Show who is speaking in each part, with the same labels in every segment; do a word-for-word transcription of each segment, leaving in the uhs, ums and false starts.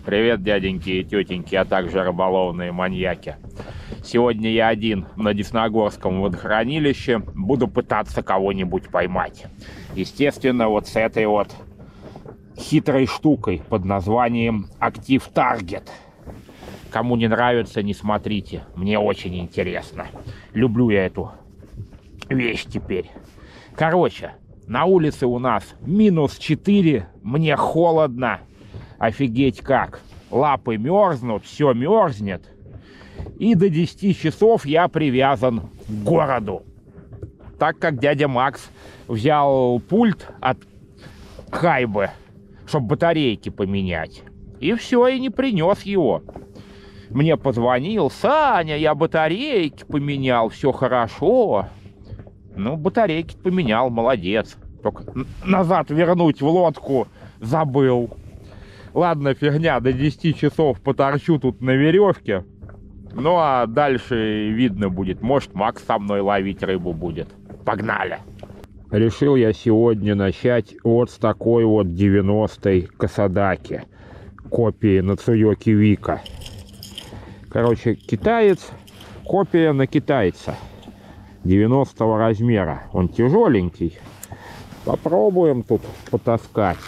Speaker 1: Привет, дяденьки и тетеньки, а также рыболовные маньяки. Сегодня я один на Десногорском водохранилище. Буду пытаться кого-нибудь поймать. Естественно, вот с этой вот хитрой штукой под названием Active Target. Кому не нравится, не смотрите. Мне очень интересно. Люблю я эту вещь теперь. Короче, на улице у нас минус четыре. Мне холодно. Офигеть как. Лапы мерзнут, все мерзнет. И до десяти часов я привязан к городу. Так как дядя Макс взял пульт от Хайбы, чтобы батарейки поменять. И все, и не принес его. Мне позвонил: Саня, я батарейки поменял, все хорошо. Ну, батарейки поменял, молодец. Только назад вернуть в лодку забыл. Ладно, фигня, до десяти часов поторчу тут на веревке. Ну, а дальше видно будет. Может, Макс со мной ловить рыбу будет. Погнали! Решил я сегодня начать вот с такой вот девяностой Касадаки. Копии Нацуёки Вика. Короче, китаец, копия на китайца. девяностого размера. Он тяжеленький. Попробуем тут потаскать.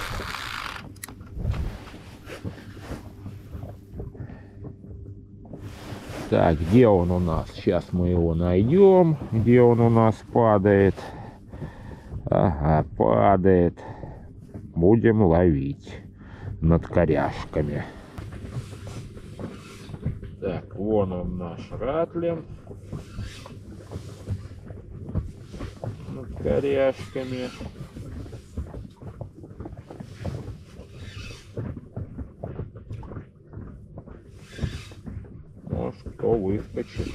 Speaker 1: Так, где он у нас? Сейчас мы его найдем. Где он у нас падает? Ага, падает. Будем ловить над коряшками. Так, вон он наш ратлин. Над коряшками. Может, кто выскочит.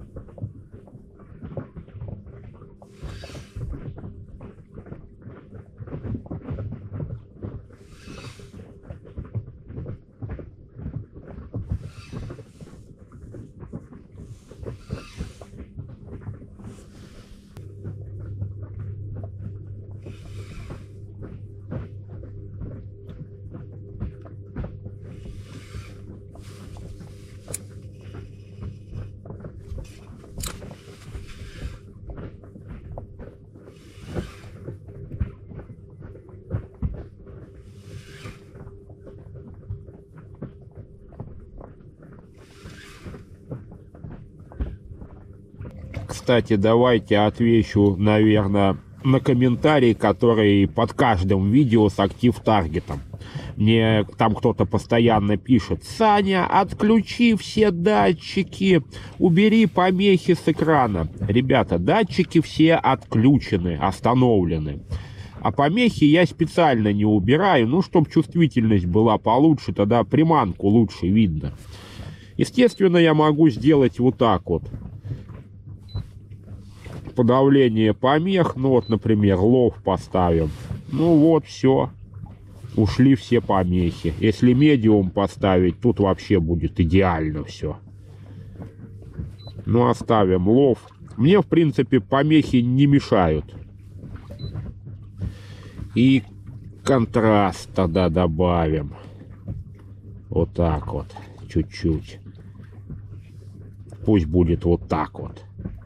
Speaker 1: Кстати, давайте отвечу, наверное, на комментарий, который под каждым видео с Active Таргетом. Мне там кто-то постоянно пишет: Саня, отключи все датчики, убери помехи с экрана. Ребята, датчики все отключены, остановлены. А помехи я специально не убираю, ну, чтобы чувствительность была получше, тогда приманку лучше видно. Естественно, я могу сделать вот так вот. Подавление помех, ну вот, например, лов поставим. Ну вот, все. Ушли все помехи. Если медиум поставить, тут вообще будет идеально все. Ну, оставим лов. Мне, в принципе, помехи не мешают. И контраст тогда добавим. Вот так вот. Чуть-чуть. Пусть будет вот так вот.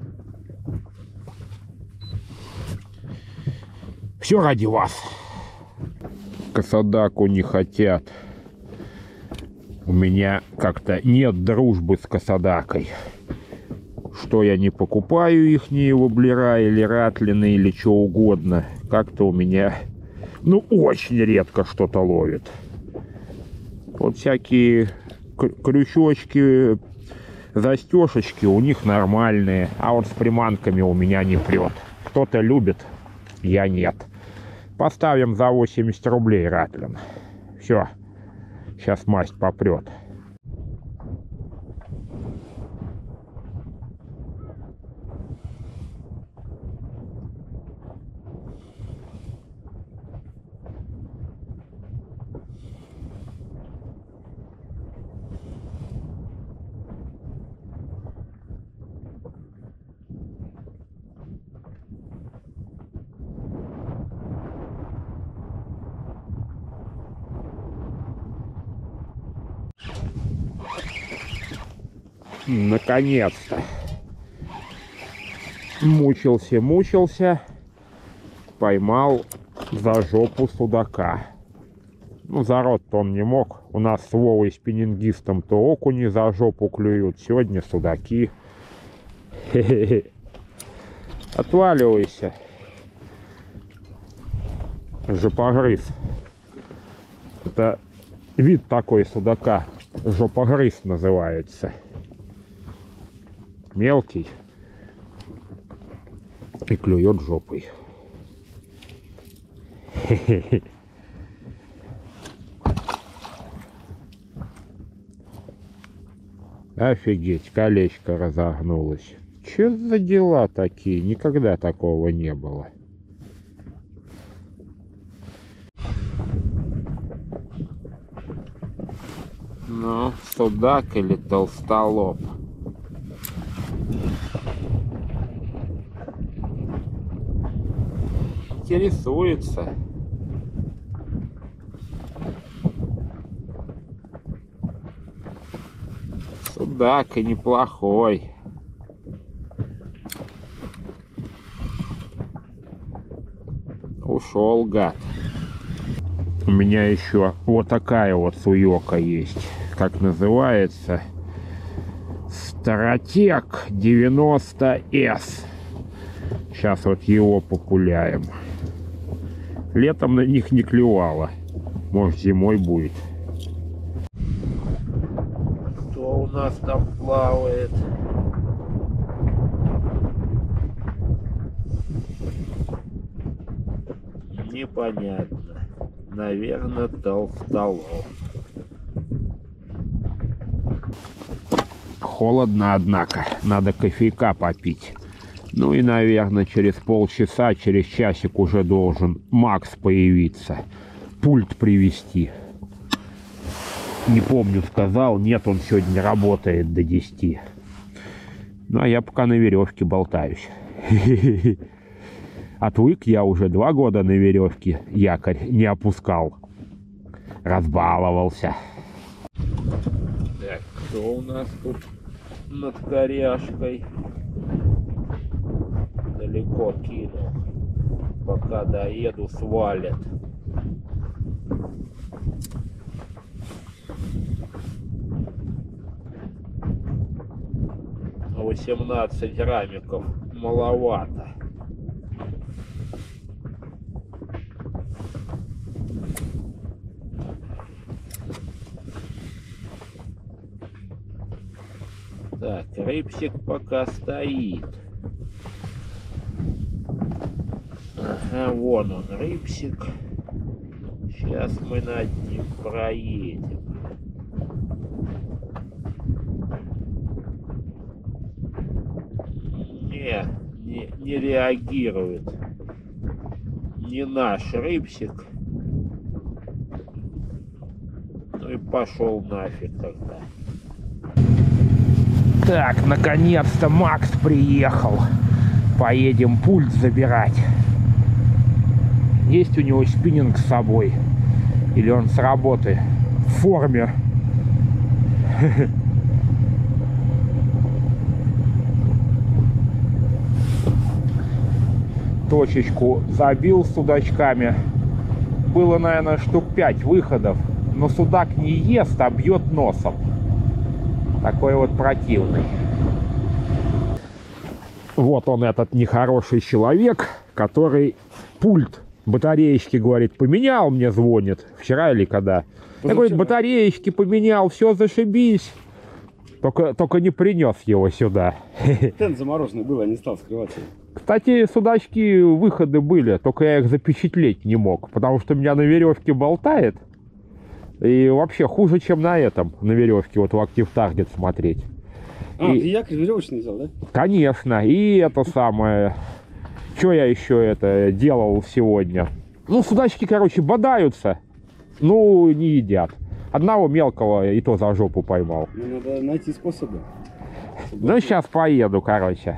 Speaker 1: Все ради вас. Касадаку не хотят. У меня как-то нет дружбы с Касадакой. Что я не покупаю ихние воблера или ратлины или что угодно. Как-то у меня, ну, очень редко что-то ловит. Вот всякие крючочки, застежечки у них нормальные. А вот с приманками у меня не прет. Кто-то любит, я нет. Поставим за восемьдесят рублей ратлин. Все. Сейчас масть попрет. Наконец-то. Мучился, мучился. Поймал за жопу судака. Ну, за рот-то он не мог. У нас с Вовой спиннингистом то окуни за жопу клюют. Сегодня судаки. Хе-хе-хе. Отваливайся. Жопогрыз. Это вид такой судака. Жопогрыз называется. Мелкий. И клюет жопой. Хе-хе-хе. Офигеть, колечко разогнулось. Че за дела такие? Никогда такого не было. Ну, судак или толстолоб? Интересуется. Судак и неплохой. Ушел, гад. У меня еще вот такая вот суёка есть. Как называется? Стратег девяносто эс. Сейчас вот его популяем. Летом на них не клевало. Может, зимой будет. Кто у нас там плавает? Непонятно. Наверное, толстолоб. Холодно, однако. Надо кофейка попить. Ну и, наверное, через полчаса, через часик уже должен Макс появиться. Пульт привезти. Не помню, сказал. Нет, он сегодня работает до десяти. Ну, а я пока на веревке болтаюсь. Отвык я уже два года на веревке якорь не опускал. Разбаловался. Так, кто у нас тут над коряшкой? Далеко кинул. Пока доеду, свалит. восемнадцать граммиков маловато. Так, рыбсик пока стоит. Ага, вон он, рыбсик. Сейчас мы над ним проедем. Не, не, не реагирует. Не наш рыбсик. Ну и пошел нафиг тогда. Так, наконец-то Макс приехал. Поедем пульт забирать. Есть у него спиннинг с собой? Или он с работы? В форме. Точечку забил с судачками. Было, наверное, штук пять выходов. Но судак не ест, а бьет носом. Такой вот противный. Вот он, этот нехороший человек, который пульт батареечки, говорит, поменял, мне звонит. Вчера или когда. Я, говорит, батареечки поменял, все, зашибись. Только, только не принес его сюда.
Speaker 2: Тент замороженный был, я не стал скрываться.
Speaker 1: Кстати, судачки выходы были, только я их запечатлеть не мог, потому что меня на веревке болтает. И вообще хуже, чем на этом, на веревке, вот в Active Target смотреть.
Speaker 2: А,
Speaker 1: и...
Speaker 2: ты якорь веревочный взял, да?
Speaker 1: Конечно, и это самое... Что я еще это делал сегодня? Ну, судачки, короче, бодаются, ну, не едят. Одного мелкого и то за жопу поймал.
Speaker 2: Ну, надо найти способы.
Speaker 1: Ну, сейчас поеду, короче.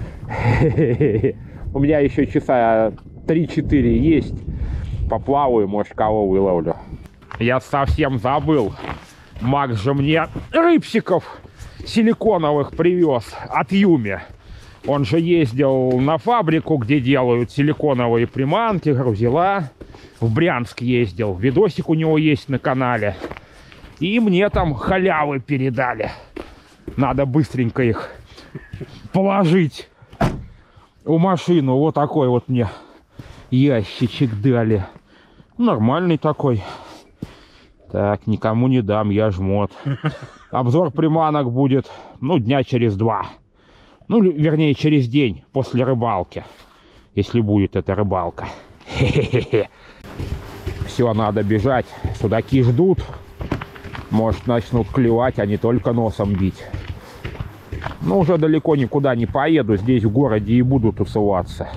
Speaker 1: У меня еще часа три-четыре есть. Поплаваю, может, кого выловлю. Я совсем забыл. Макс же мне рыбсиков силиконовых привез от Юми. Он же ездил на фабрику, где делают силиконовые приманки, грузила. В Брянск ездил. Видосик у него есть на канале. И мне там халявы передали. Надо быстренько их положить в машину. Вот такой вот мне ящичек дали. Нормальный такой. Так, никому не дам, я жмот. Обзор приманок будет, ну, дня через два. Ну, вернее, через день после рыбалки. Если будет эта рыбалка. Хе-хе-хе. Все, надо бежать. Судаки ждут. Может, начнут клевать, а не только носом бить. Но уже далеко никуда не поеду. Здесь в городе и буду тусоваться.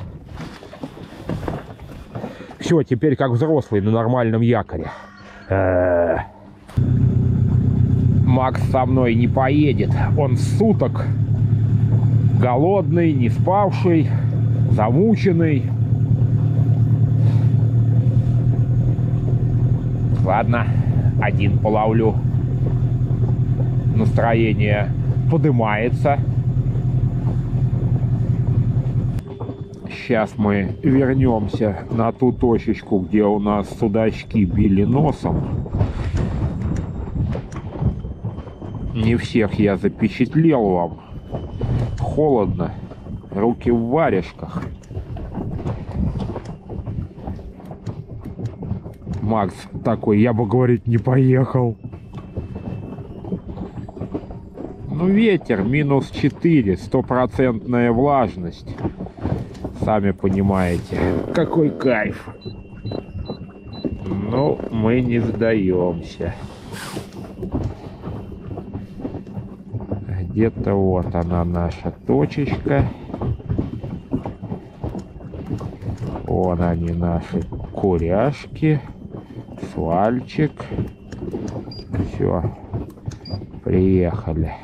Speaker 1: Все, теперь как взрослый на нормальном якоре. Макс со мной не поедет. Он суток голодный, не спавший, замученный. Ладно, один половлю. Настроение поднимается. Сейчас мы вернемся на ту точечку, где у нас судачки били носом. Не всех я запечатлел вам. Холодно. Руки в варежках. Макс такой, я бы, говорить, не поехал. Ну, ветер минус четыре, стопроцентная влажность. Сами понимаете, какой кайф. Но мы не сдаемся. Где-то вот она, наша точечка. Вон они, наши куряшки. Свальчик. Все. Приехали.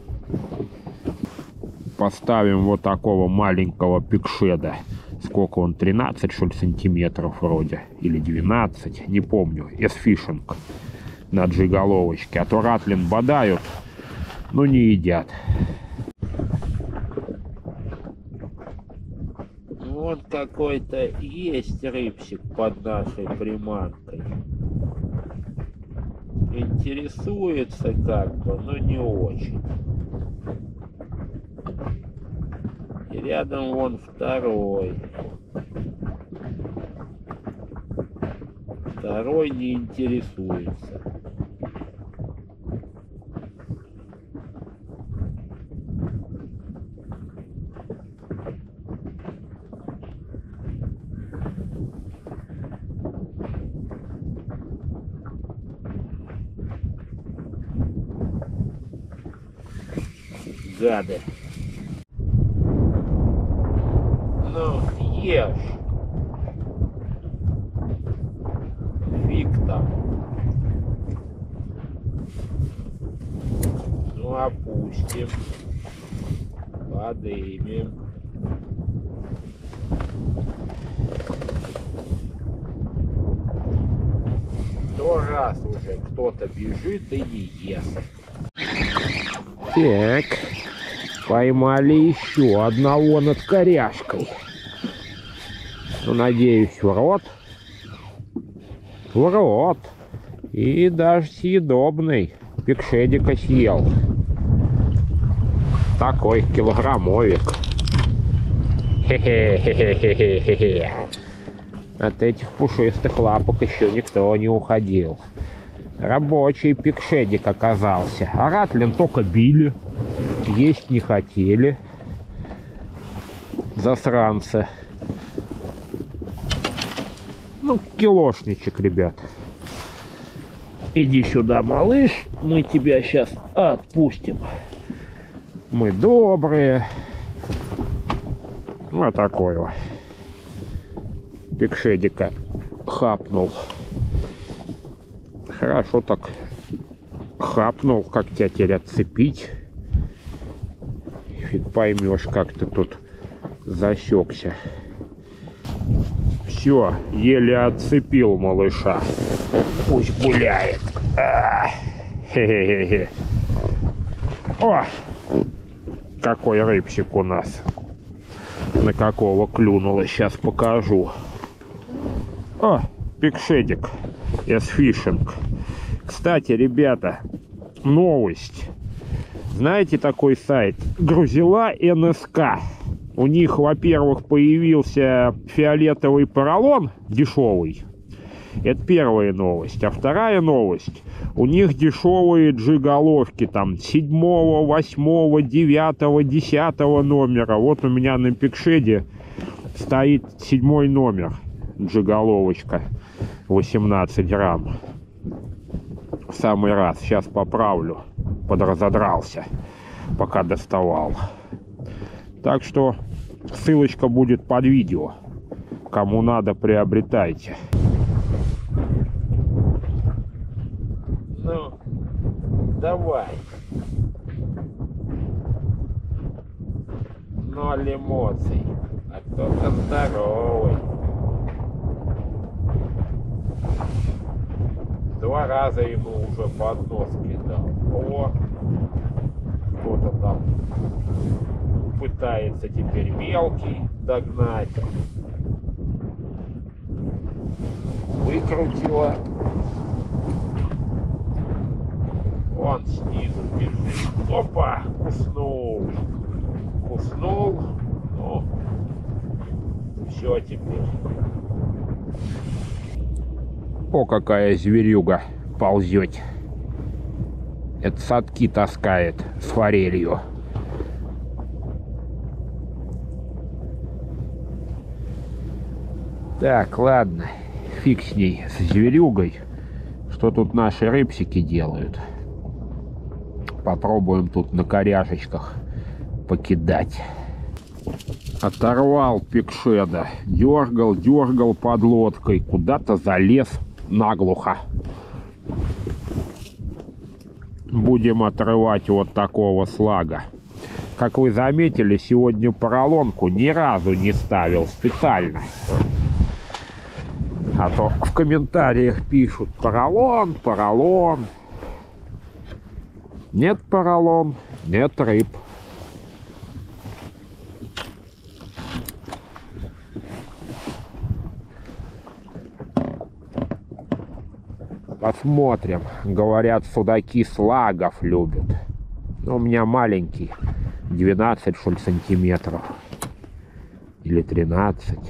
Speaker 1: Поставим вот такого маленького пикшеда. Сколько он? тринадцать, что ли, сантиметров вроде. Или двенадцать. Не помню. S-фишинг. На джиголовочке. А то ратлин бодают. Но не едят. Вот какой-то есть рыбчик под нашей приманкой. Интересуется как бы, но не очень. И рядом вон второй. Второй не интересуется. Гады. Ну, ешь. Фиг там. Ну, опустим. Подымем. Сто раз уже кто-то бежит и не ест. Так. Поймали еще одного над коряшкой. Ну, надеюсь, в рот. В рот. И даже съедобный. Пикшедика съел. Такой килограммовик. Хе-хе-хе-хе-хе-хе-хе. От этих пушистых лапок еще никто не уходил. Рабочий пикшедик оказался. А ратлин только били. Есть не хотели. Засранцы. Ну, килошничек, ребят. Иди сюда, малыш. Мы тебя сейчас отпустим. Мы добрые. Вот такой вот. Пикшедика хапнул. Хорошо так хапнул, как тебя теперь отцепить. Фиг поймешь, как ты тут засекся. Все, еле отцепил малыша. Пусть гуляет. Хе-хе-хе. О! Какой рыбчик у нас. На какого клюнуло, сейчас покажу. О, пикшедик. S-Fishing. Кстати, ребята, новость. Знаете такой сайт? Грузила эн эс ка. У них, во-первых, появился фиолетовый поролон дешевый. Это первая новость. А вторая новость. У них дешевые джиголовки там седьмого, восьмого, девятого, десятого номера. Вот у меня на пикшеде стоит седьмой номер. Джиголовочка. восемнадцать грамм. В самый раз. Сейчас поправлю. Подразодрался, пока доставал. Так что ссылочка будет под видео. Кому надо, приобретайте. Ну, давай. Ноль эмоций. А кто-то здоровый. Два раза ему уже под нос кидал. О, кто-то там пытается теперь мелкий догнать. Выкрутила. Он снизу бежит. Опа! Куснул. Куснул. Ну, все теперь. О, какая зверюга ползет. Это садки таскает с форелью. Так, ладно. Фиг с ней, с зверюгой. Что тут наши рыбсики делают? Попробуем тут на коряжечках покидать. Оторвал пикшеда. Дергал, дергал под лодкой. Куда-то залез наглухо. Будем отрывать вот такого слага. Как вы заметили, сегодня поролонку ни разу не ставил специально. А то в комментариях пишут: поролон, поролон. Нет поролон, нет рыб. Посмотрим. Говорят, судаки слагов любят. Но у меня маленький. двенадцать, что ли, сантиметров. Или тринадцать.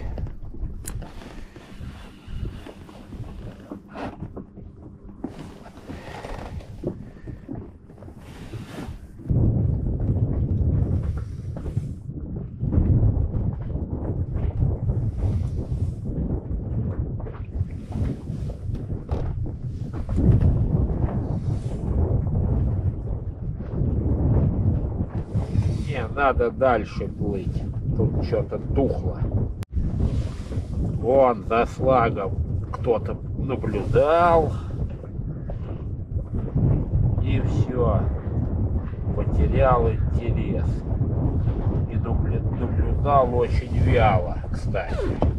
Speaker 1: Надо дальше плыть. Тут что-то тухло. Вон за слагом кто-то наблюдал. И все. Потерял интерес. И наблюдал очень вяло, кстати.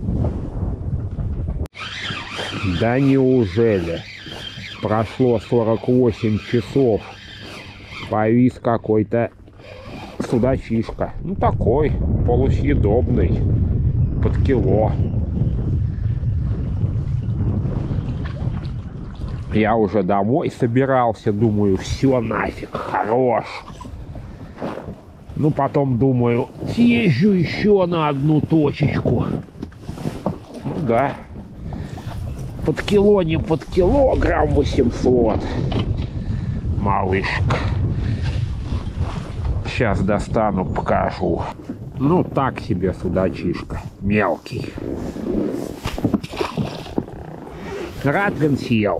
Speaker 1: Да неужели? Прошло сорок восемь часов. Повис какой-то судачишка. Ну такой, полусъедобный. Под кило. Я уже домой собирался. Думаю, все нафиг, хорош. Ну потом думаю, съезжу еще на одну точечку. Ну да. Под кило, не под кило, грамм восемьсот. Малышка. Сейчас достану, покажу. Ну, так себе судачишка. Мелкий. Радган съел.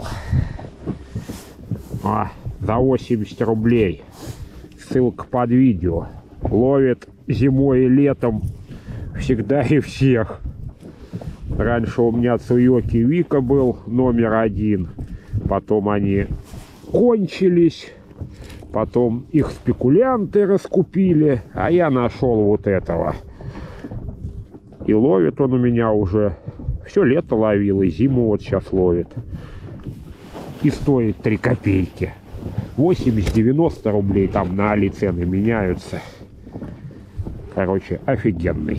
Speaker 1: А, за восемьдесят рублей. Ссылка под видео. Ловит зимой и летом всегда и всех. Раньше у меня Цуёки Вика был номер один. Потом они кончились. Потом их спекулянты раскупили, а я нашел вот этого. И ловит он у меня уже. Все лето ловил, и зиму вот сейчас ловит. И стоит три копейки. восемьдесят-девяносто рублей, там на Али цены меняются. Короче, офигенный.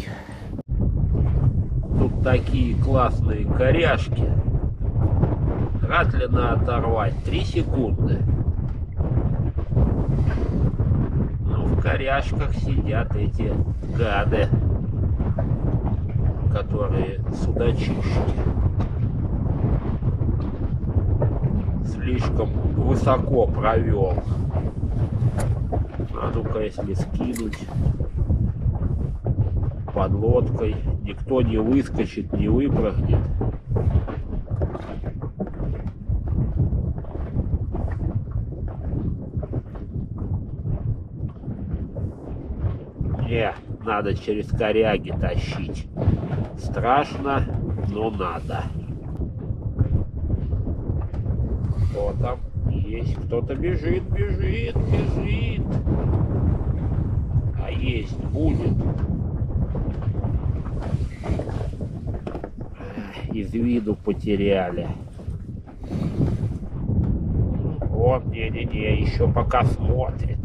Speaker 1: Тут такие классные коряшки. Ратлина оторвать три секунды. Ну, в коряшках сидят эти гады, которые судачишки. Слишком высоко провел. А ну-ка, если скинуть под лодкой, никто не выскочит, не выпрыгнет. Не, надо через коряги тащить. Страшно, но надо. Кто там? Есть кто-то бежит, бежит, бежит. А есть будет. Из виду потеряли. Вот, не-не-не, еще пока смотрит.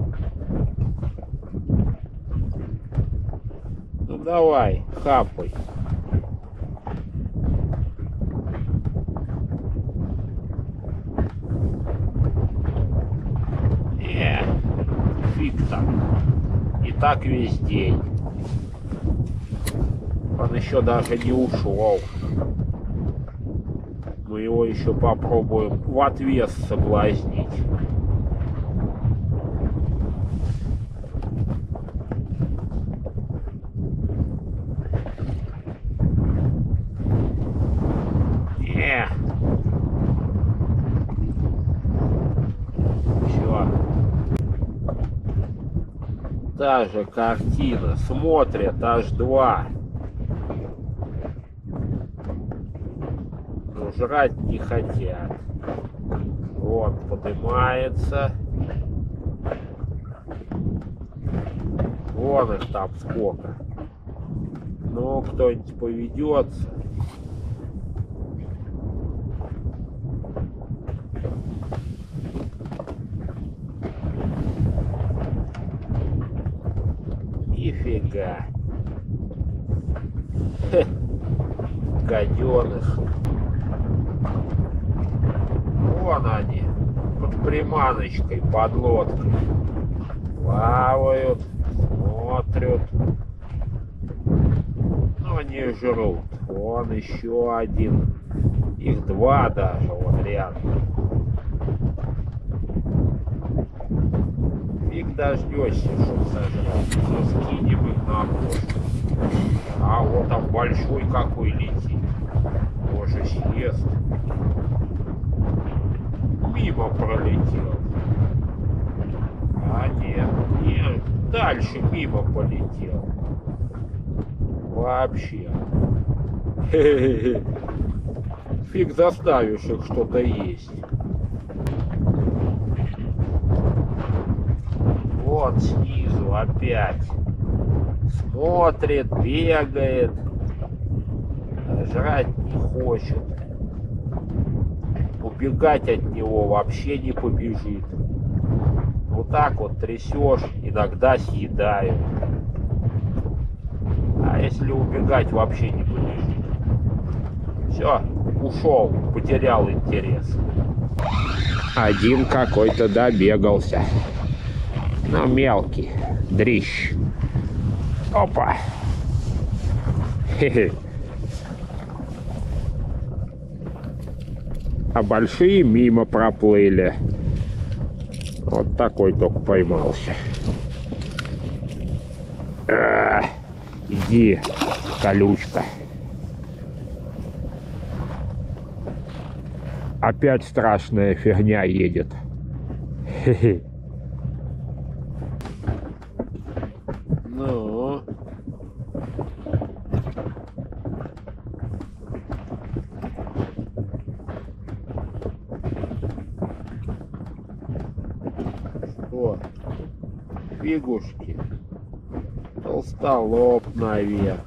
Speaker 1: Ну давай, хапай. Не, фиг там. И так весь день. Он еще даже не ушел. Мы его еще попробуем в отвес соблазнить. Не. Все. Та же картина. Смотрят аж два. Жрать не хотят. Вот, поднимается. Вон их там сколько. Ну, кто-нибудь поведется. Нифига. Хе. Гаденыш. Вон они, под приманочкой, под лодкой. Плавают, смотрят. Но не жрут. Вон еще один. Их два даже, вот рядом. Фиг дождешься, чтоб сожрать. Все, скинем их на бошку. А вот там большой какой летит. Боже, съест. Мимо пролетел. А нет, нет, дальше мимо полетел. Вообще. Хе-хе-хе. Фиг заставишь их что-то есть. Вот снизу опять. Смотрит, бегает. Жрать не хочет. Убегать от него вообще не побежит. Вот так вот трясешь, иногда съедают. А если убегать, вообще не побежит. Все, ушел, потерял интерес. Один какой-то добегался. Но мелкий, дрищ. Опа. Хе-хе. А большие мимо проплыли. Вот такой только поймался. А, иди, колючка. Опять страшная фигня едет. Хе-хе. Ну. Что? Фигушки. Толстолоб, наверное.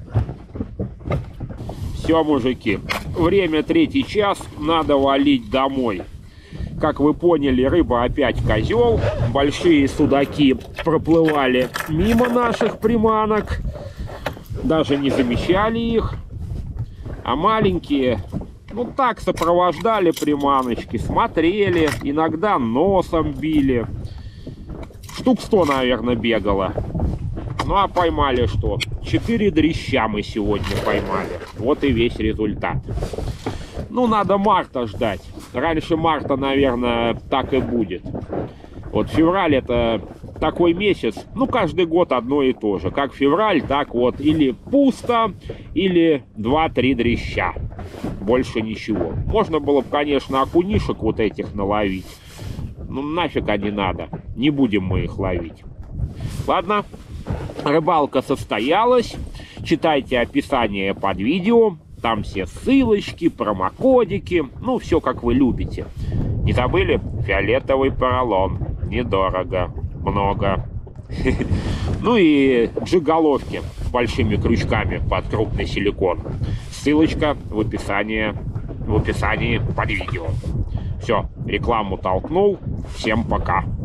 Speaker 1: Все, мужики, время третий час, надо валить домой. Как вы поняли, рыба опять козел. Большие судаки проплывали мимо наших приманок. Даже не замечали их. А маленькие, ну так, сопровождали приманочки, смотрели, иногда носом били. Штук сто, наверное, бегало. Ну а поймали что? Четыре дрища мы сегодня поймали. Вот и весь результат. Ну, надо марта ждать. Раньше марта, наверное, так и будет. Вот февраль это такой месяц, ну, каждый год одно и то же. Как февраль, так вот или пусто, или два-три дрища. Больше ничего. Можно было бы, конечно, окунишек вот этих наловить. Ну, нафиг они надо. Не будем мы их ловить. Ладно, рыбалка состоялась. Читайте описание под видео. Там все ссылочки, промокодики. Ну, все как вы любите. Не забыли? Фиолетовый поролон. Недорого. Много. Ну и джиголовки с большими крючками под крупный силикон. Ссылочка в описании, в описании под видео. Все, рекламу толкнул. Всем пока.